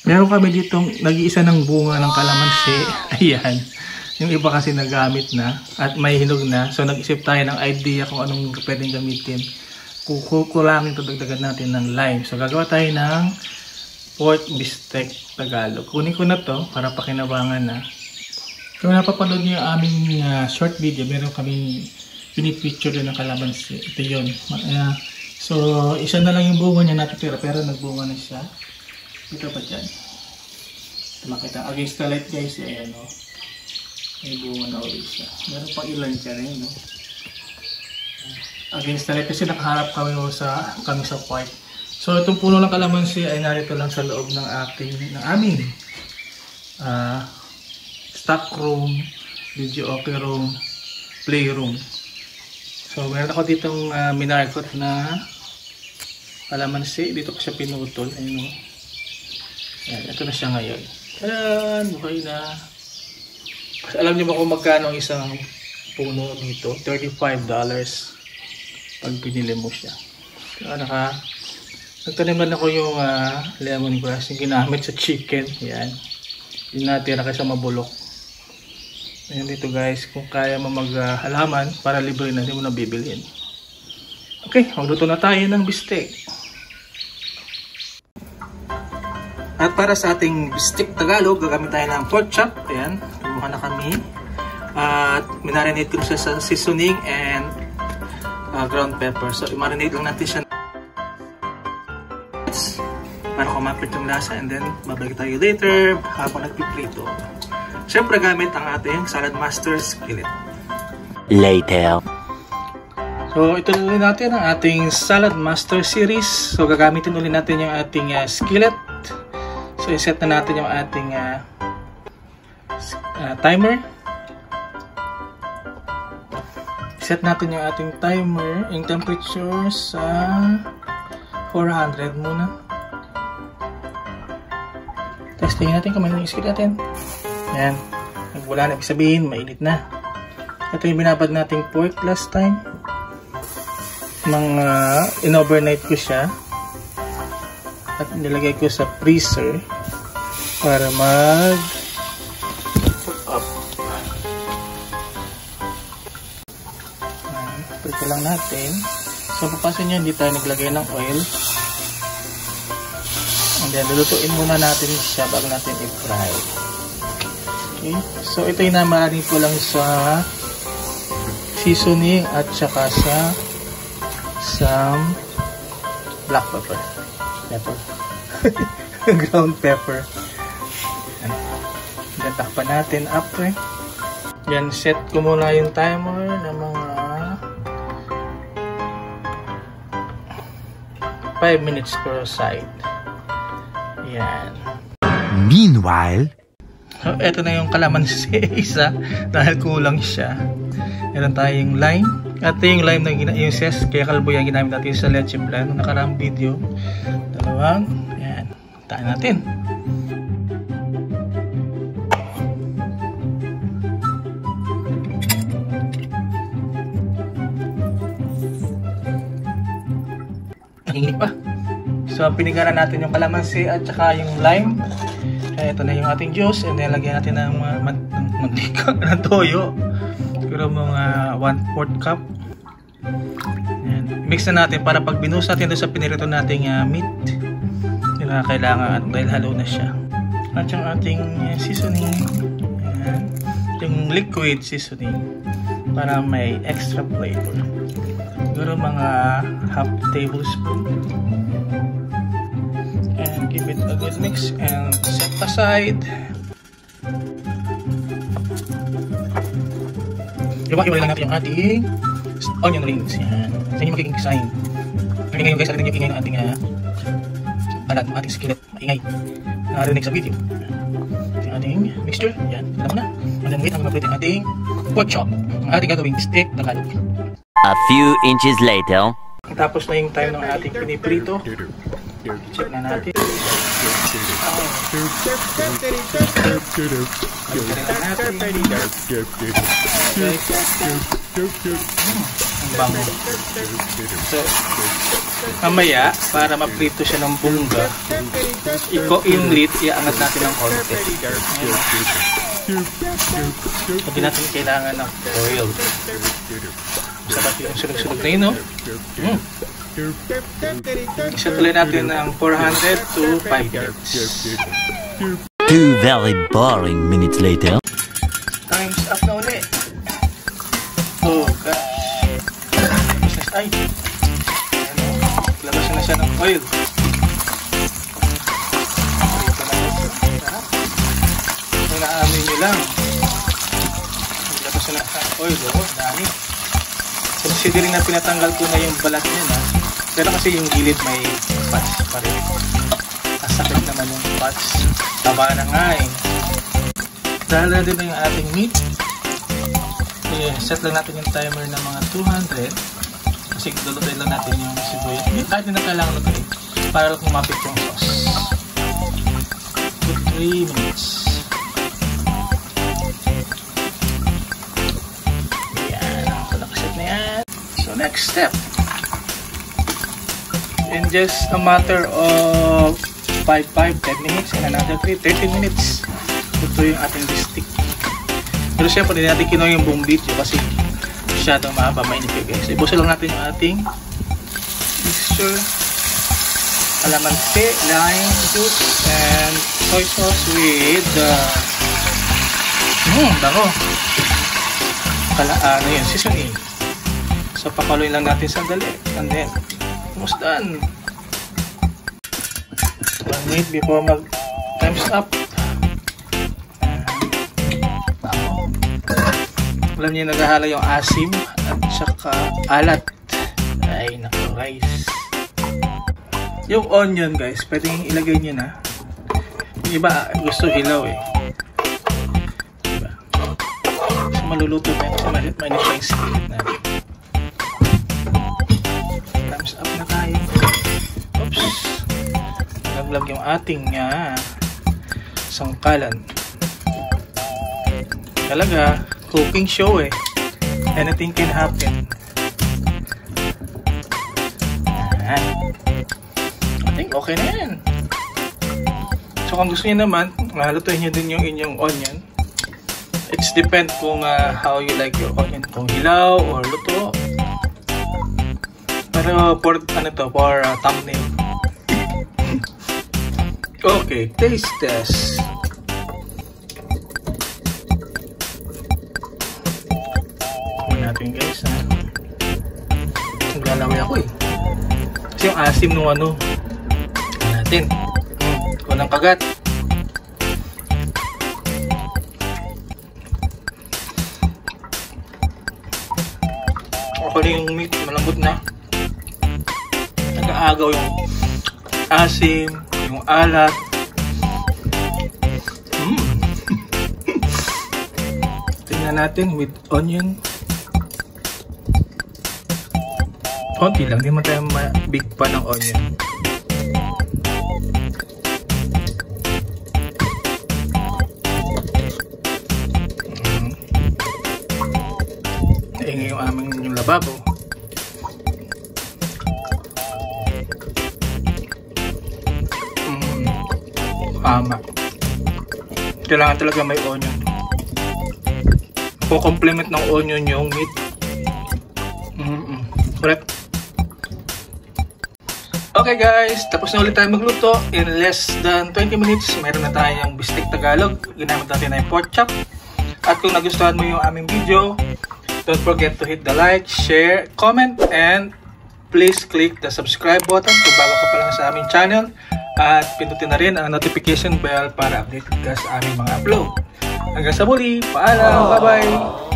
Meron kami ditong nag-iisa ng bunga ng kalamansi. Ayan. Yung iba kasi nagamit na at may hinog na. So nag-isip tayo ng idea kung anong pwedeng gamitin. Kukulangin ito, dagdagan natin ng lime. So gagawa tayo ng pork bistec Tagalog. Kunin ko na to para pakinabangan na. Kung napapanood niyo yung aming short video, meron kami pinipicture din ng kalamansi. Ito yun. So isa na lang yung bunga niya natitira pero nagbunga na siya. Ito pa dyan. Makita against the light guys. Ayan o. May bunga na ulit siya. Meron pa ilan dyan eh. No? Against the light kasi nakaharap kami sa park. So itong puno ng kalamansi ay narito lang sa loob ng aming stock room, video okay room, playroom. So meron ako ditong minarkot na kalamansi. Dito ko siya pinutol. Ayun o. Ayan, ito na siya ngayon. Ayan, buhay na. Alam niyo ba kung magkano ang isang puno dito? $35 pag pinili mo siya. Nagtaniman ako yung lemongrass yung ginamit sa chicken. Ayan. Yung natira kasi mabulok. Ayan dito guys, kung kaya mo maghalaman para libre na, hindi mo na bibilhin. Okay, magluto na tayo ng bistec. At para sa ating bistec Tagalog, gagamit tayo ng pork chop. Ayan, kumuha na kami. At minarinate ko siya sa seasoning and ground pepper. So, i-marinate lang natin siya para kumapit yung lasa, and then babalik tayo later habang nagpiprito. Siyempre gamit ang ating Salad Master skillet. Later. So, ito ulit natin ang ating Salad Master series. So, gagamitin ulit natin yung ating skillet. So, iset na natin yung ating timer. Set natin yung ating timer, yung temperature sa 400 muna. Testing natin kung may skillet natin. Ayan, nagwala na, ibig sabihin, mainit na. Ito yung binabad nating pork last time. In-overnight ko siya. At nilagay ko sa freezer para mag-cook up. Prito lang natin. So, papasin nyo, hindi tayo naglagay ng oil. And then, lulutuin muna natin siya bago natin i-fry. Okay. So, ito yung namarin ko lang sa seasoning at saka sa some black pepper. Ground pepper. Yan, takpan natin after. Yan, set ko muna yung timer ng mga 5 minutes per side. Yan. Meanwhile, so, eto na yung kalamansi isa dahil kulang siya. Meron tayong lime. At yung lime na yung zest, kaya kalbo yan ginamit natin sa leche plan nung nakaraang video. Dalawang. Yan. Taan natin. Nanginginig pa. So, pinigaran natin yung kalamansi at saka yung lime. Kaya ito na yung ating juice. And then, lagyan natin ng mantika, ng toyo. Siguro mga 1/4 cup. Ayan. Mix na natin para pag binuhos natin doon sa pinirito nating meat, hindi na kailangan dahil halo na siya. At yung ating seasoning. Ayan. Yung liquid seasoning para may extra flavor. Siguro mga half tablespoon. And give it a good mix and set aside. Iwa-iwa lang natin yung ating onion rings. Yan. Sa inyo magiging design. Kaya ngayon guys, arinig yung ingay ng ating alat, ng ating skillet. Maingay. Narinig sa video. Yung ating mixture. Yan. Alam mo na. And then wait, hanggang mag-prito yung ating pork chop. Ang ating gagawing steak Tagalog. A few inches later. Tapos na yung time ng ating piniprito. Check na natin. Ang bango. So, mamaya, para maprito siya ng bongga, yung lid, iaangat natin ng konti. Hindi natin kailangan ng oil. Sarap yung sunog-sunog na yun, no? Isatuloy natin ng 400 to 5 minutes. 2 very boring minutes later. Time's up na ulit. Oh gosh. Ay. Labas na siya ng oil. Kung naamin nyo lang. Labas na ng oil. Oh, dami. Considering na pinatanggal ko na yung balat niya na. Pero kasi yung gilid may patch pa rin. Kasakit naman yung patch. Taba na nga eh. Dahil na din na yung ating meat. Set lang natin yung timer ng mga 200. Kasi lulutuin lang natin yung sibuyas. Kahit hindi na kailangan lutuin. Para lang kumapit yung sauce. 3 minutes. Yan. Nakaset na yan. So next step. In just a matter of 10 minutes and another 30 minutes. Ito yung ating bistik. Pero syempre, hindi natin kinuha yung buong video kasi masyadong mahaba, mainit yun guys. Ibuso lang natin yung ating mixture. Kalamansi, lime juice, and soy sauce with bango. Ano yun, seasoning. So, papaluin lang natin sandali. And then, almost done. 1 minute before mag-time's up. Alam niyo, naghahala yung asim at saka alat. Ay, naku guys. Yung onion guys, pwedeng ilagay niyo na. Yung iba gusto hilaw eh. Diba? Kasi maluluto pa yun kasi mainit pa yung skin natin. Thumbs up na tayo. Oops. Naglag yung ating sangkalan. Talaga, cooking show eh. Anything can happen. I think okay na yan. So kung gusto niyo naman, halutuin niyo din yung inyong onion. It's depend kung how you like your onion. Kung hilaw or luto. Pero for thumbnail. Okay, taste test. Natin guys naglalaway ako eh kasi yung asim nung natin walang kagat. Okay yung meat, malambot na, nag-aagaw yung asim, yung alat. Tingnan natin with onion. Konti lang, di man tayo big pa ng onion. Naingay yung aming lababo. Tama. Kailangan talaga may onion. Po-complement ng onion yung meat. Correct? Okay guys, tapos na ulit tayo magluto. In less than 20 minutes, meron na tayong bistik Tagalog. Ginamit natin na yung pork chop. At kung nagustuhan mo yung aming video, don't forget to hit the like, share, comment, and please click the subscribe button kung bago ka pa lang sa aming channel. At pindutin na rin ang notification bell para updated ka sa aming mga upload. Hanggang sa muli, paalam, bye-bye!